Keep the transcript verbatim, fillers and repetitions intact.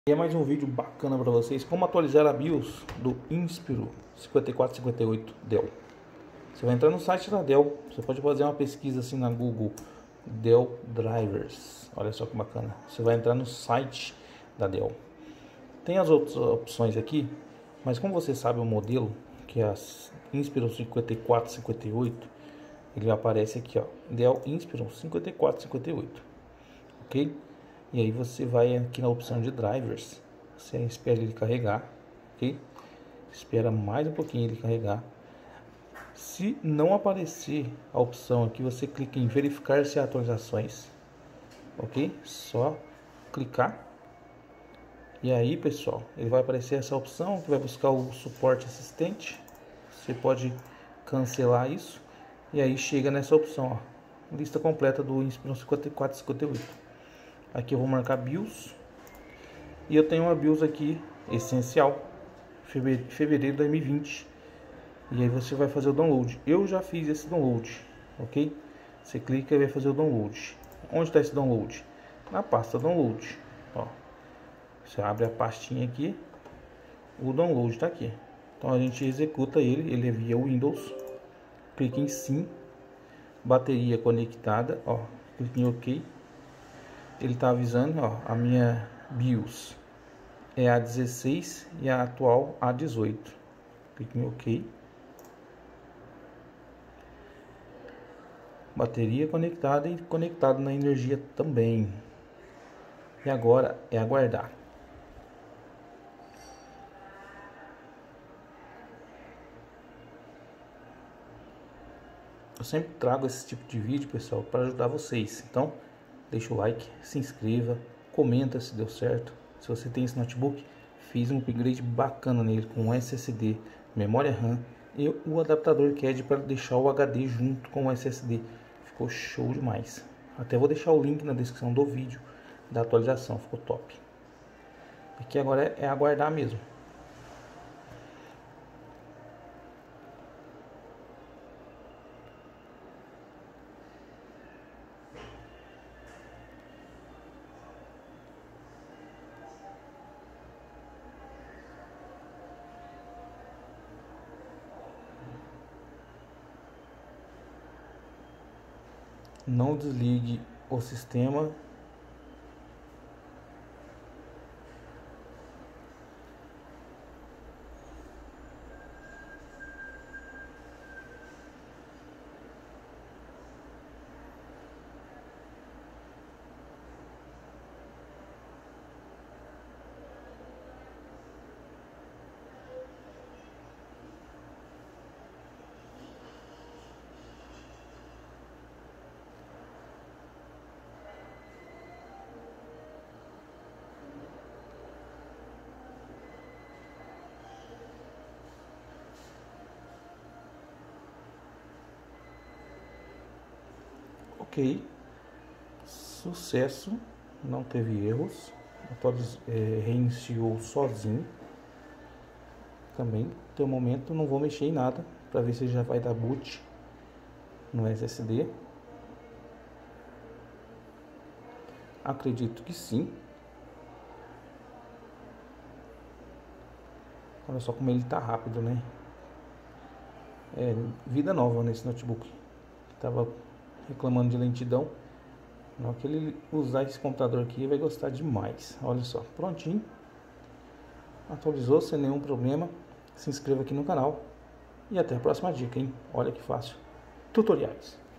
E é mais um vídeo bacana para vocês, como atualizar a BIOS do Inspiro cinquenta e quatro cinquenta e oito Dell. Você vai entrar no site da Dell, você pode fazer uma pesquisa assim na Google, Dell Drivers, olha só que bacana. Você vai entrar no site da Dell. Tem as outras opções aqui, mas como você sabe o modelo, que é a Inspiro cinquenta e quatro cinquenta e oito, ele aparece aqui, ó, Dell Inspiro cinquenta e quatro cinquenta e oito, ok? E aí você vai aqui na opção de drivers, você espera ele carregar, ok? Espera mais um pouquinho ele carregar. Se não aparecer a opção aqui, você clica em verificar se há atualizações, ok? Só clicar. E aí, pessoal, ele vai aparecer essa opção que vai buscar o suporte assistente. Você pode cancelar isso. E aí chega nessa opção, ó, lista completa do Inspiro cinquenta e quatro cinquenta e oito. Aqui eu vou marcar BIOS. E eu tenho uma BIOS aqui, essencial, fevereiro de dois mil e vinte. E aí você vai fazer o download. Eu já fiz esse download, ok? Você clica e vai fazer o download. Onde está esse download? Na pasta download, ó. Você abre a pastinha aqui, o download está aqui. Então a gente executa ele, ele é via Windows. Clique em sim, bateria conectada, ó, clique em OK. Ele está avisando, ó, a minha BIOS é a dezesseis e a atual a dezoito. Clique em OK. Bateria conectada e conectado na energia também. E agora é aguardar. Eu sempre trago esse tipo de vídeo, pessoal, para ajudar vocês. Então, deixa o like, se inscreva, comenta se deu certo. Se você tem esse notebook, fiz um upgrade bacana nele com S S D, memória RAM e o adaptador C A D para deixar o H D junto com o S S D. Ficou show demais. Até vou deixar o link na descrição do vídeo da atualização, ficou top. Aqui agora é, é aguardar mesmo. Não desligue o sistema. Ok, sucesso, não teve erros, é, reiniciou sozinho. Também, até o momento, não vou mexer em nada para ver se já vai dar boot no S S D. Acredito que sim. Olha só como ele tá rápido, né? É vida nova nesse notebook. Tava reclamando de lentidão. Na hora que ele usar esse computador aqui, vai gostar demais. Olha só, prontinho. Atualizou sem nenhum problema. Se inscreva aqui no canal. E até a próxima dica, hein? Olha que fácil. Tutoriais.